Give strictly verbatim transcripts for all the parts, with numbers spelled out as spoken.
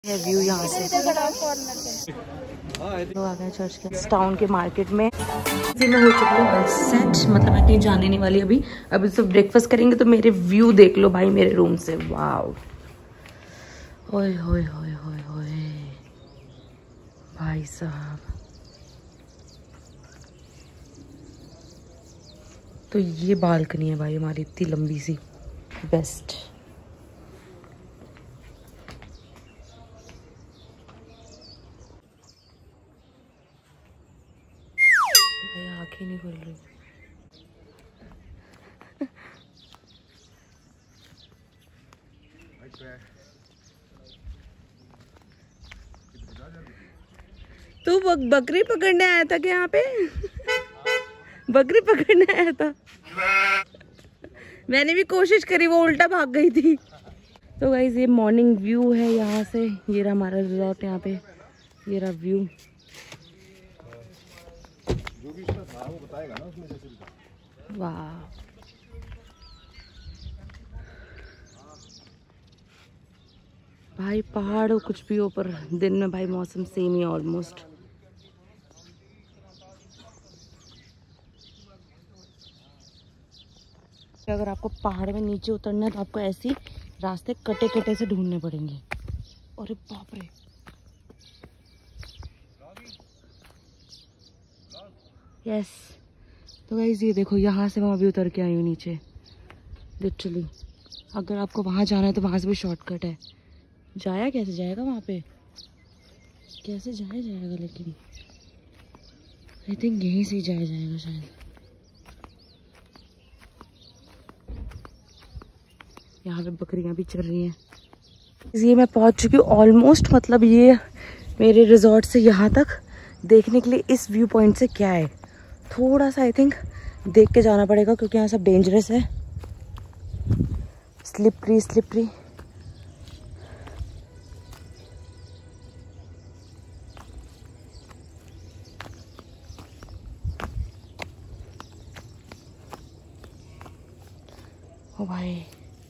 है व्यू यहाँ से। तो आ गए चर्च के टाउन के मार्केट में। जी मैं हो चुकी हूँ सेट, मतलब मैं कहीं जाने नहीं वाली अभी। अभी सिर्फ ब्रेकफास्ट करेंगे। तो मेरे व्यू देख लो भाई मेरे रूम से। वाओ, ओए होए होए होए होए भाई साहब। तो ये बालकनी है भाई हमारी, इतनी लंबी सी, बेस्ट। भाई आंखें नहीं खुल रही। तू बकरी पकड़ने आया था क्या यहाँ पे? बकरी पकड़ने आया था। मैंने भी कोशिश करी, वो उल्टा भाग गई थी। तो गाइस ये मॉर्निंग व्यू है यहाँ से। ये रहा हमारा रिजॉर्ट यहाँ पे, ये रहा व्यू। जो भी इसका था वो बताएगा ना उसमें से। वाह, भाई पहाड़ हो कुछ भी हो, पर दिन में भाई मौसम सेम ही ऑलमोस्ट। अगर आपको पहाड़ में नीचे उतरना है तो आपको ऐसी रास्ते कटे कटे से ढूंढने पड़ेंगे। अरे बाप रे, यस। तो गाइस ये देखो, यहाँ से मैं अभी उतर के आई हूँ नीचे लिटरली। अगर आपको वहाँ जाना है तो वहाँ से भी शॉर्टकट है। जाया कैसे जाएगा वहाँ पे, कैसे जाया जाएगा? लेकिन आई थिंक यहीं से ही जाया जाएगा शायद। यहाँ पे बकरियां भी चल रही हैं। ये मैं पहुँच चुकी हूँ ऑलमोस्ट, मतलब ये मेरे रिजॉर्ट से यहाँ तक। देखने के लिए इस व्यू पॉइंट से क्या है, थोड़ा सा आई थिंक देख के जाना पड़ेगा, क्योंकि यहाँ सब डेंजरस है, स्लिपरी स्लिपरी। ओ भाई,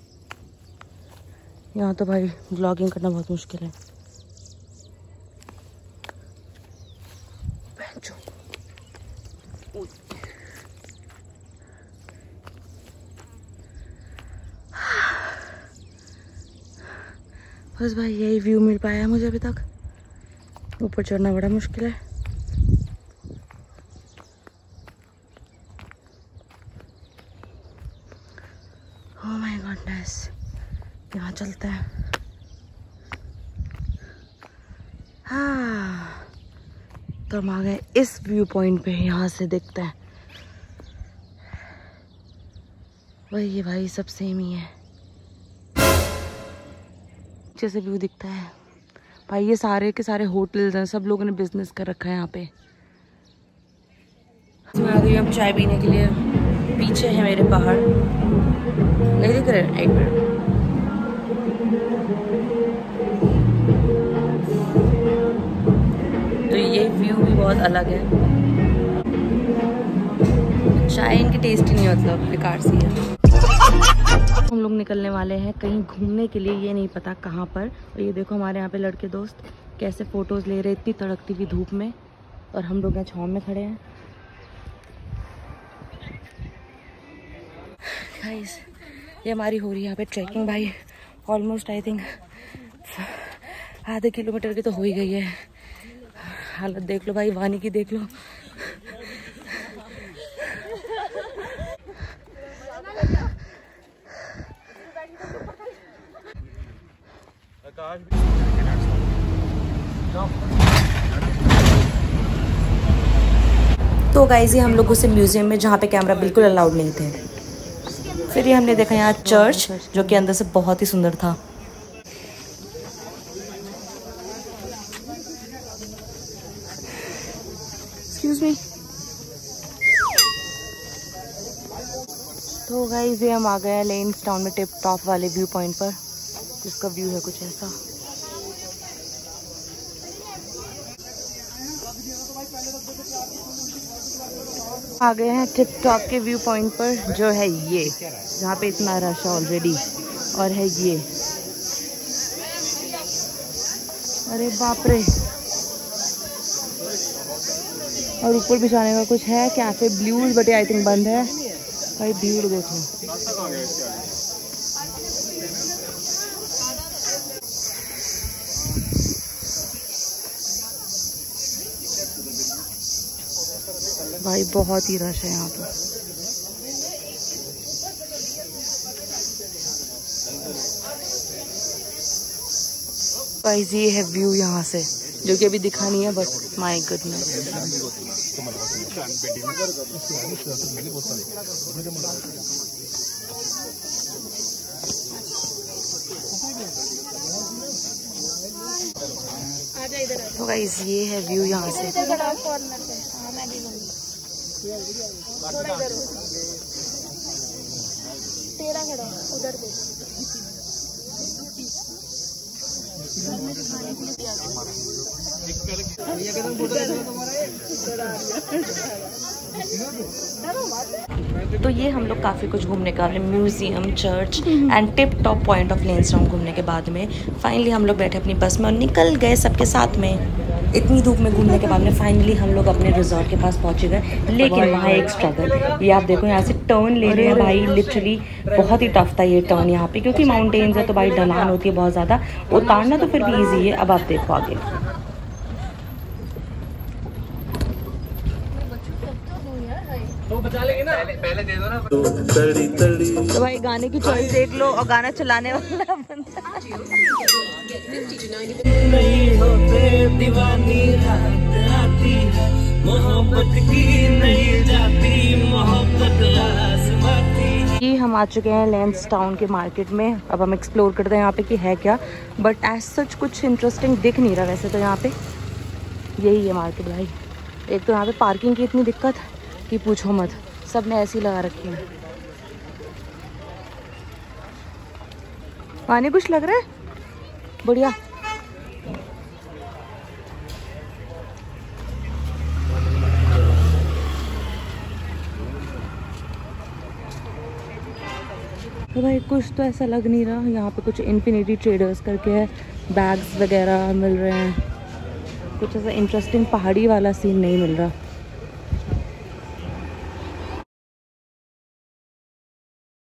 यहाँ तो भाई व्लॉगिंग करना बहुत मुश्किल है। बस भाई यही व्यू मिल पाया है मुझे अभी तक। ऊपर चढ़ना बड़ा मुश्किल है। ओह माय गॉडनेस, यहाँ चलते हैं। हाँ, तो हम आ गए इस व्यू पॉइंट पे। यहाँ से देखते हैं वही ये भाई, सब सेम ही है जैसे व्यू दिखता है भाई। ये सारे के सारे होटल्स हैं, सब लोगों ने बिजनेस कर रखा है यहाँ पे। मैं आ गई हूँ चाय पीने के लिए। पीछे है मेरे पहाड़, नहीं दिख रहे? एक मिनट। तो ये व्यू भी बहुत अलग है। चाय इनकी टेस्टी नहीं, मतलब बेकार सी है। हम लोग निकलने वाले हैं कहीं घूमने के लिए, ये नहीं पता कहाँ पर। और ये देखो हमारे यहाँ पे लड़के दोस्त कैसे फोटोज ले रहे इतनी तड़कती हुई धूप में, और हम लोग यहाँ छाँव में खड़े हैं। गाइस ये हमारी हो रही है यहाँ पे ट्रैकिंग भाई। ऑलमोस्ट आई थिंक आधे किलोमीटर की तो हो ही गई है। हालत देख लो भाई, वानी की देख लो। तो गाइस ये हम लोग उसे म्यूजियम में, जहाँ पे कैमरा बिल्कुल अलाउड नहीं थे। फिर ये हमने देखा यहाँ चर्च, जो कि अंदर से बहुत ही सुंदर था। Excuse me. तो गाइस ये हम आ गए लेन्स टाउन में टिप टॉप वाले व्यू पॉइंट पर, जिसका व्यू है कुछ ऐसा। आ गए हैं टिप टॉप के व्यू पॉइंट पर, जो है ये, जहाँ पे इतना रश है ऑलरेडी। और है ये अरे बाप रे। और ऊपर बिछाने का कुछ है cafe blues, but I think बंद है भाई। भीड़ देखो। भाई बहुत ही रश है यहाँ पे। गाइस ये है व्यू यहाँ से, जो कि अभी दिखा नहीं है, बट माय गुडनेस। तो गाइस ये है व्यू यहाँ से। उधर तो ये हम लोग काफ़ी कुछ घूमने का, museum, church and tip top point of Lansdowne घूमने के बाद में फाइनली हम लोग बैठे अपनी बस में और निकल गए सबके साथ में। इतनी धूप में घूमने के बाद में फाइनली हम लोग अपने रिजॉर्ट के पास पहुंचे गए। लेकिन वहाँ एक स्ट्रगल, ये आप देखो यहाँ से टर्न ले रहे हैं भाई, लिटरली बहुत ही टफ था ये टर्न यहाँ पे, क्योंकि माउंटेन्स है तो भाई ढलान होती है बहुत ज़्यादा। उतारना तो फिर भी ईजी है, अब आप देखो आगे। तो बचा लेंगे ना, पहले दे दो ना। तो भाई गाने की चॉइस देख लो, और गाना चलाने वाला बंदा नहीं होते दीवानी, रात आती है मोहब्बत की, नहीं जाती मोहब्बत आसमाती। ये हम आ चुके हैं लेंसडाउन के मार्केट में। अब हम एक्सप्लोर करते हैं यहाँ पे कि है क्या, बट एज सच कुछ इंटरेस्टिंग दिख नहीं रहा वैसे तो यहाँ पे। यही है मार्केट भाई। एक तो यहाँ पे पार्किंग की इतनी दिक्कत कि पूछो मत, सब ने ऐसी लगा रखी है। पानी कुछ लग रहा है बढ़िया। तो भाई कुछ तो ऐसा लग नहीं रहा। यहाँ पे कुछ इन्फिनिटी ट्रेडर्स करके है, बैग्स वगैरह मिल रहे हैं। कुछ ऐसा इंटरेस्टिंग पहाड़ी वाला सीन नहीं मिल रहा।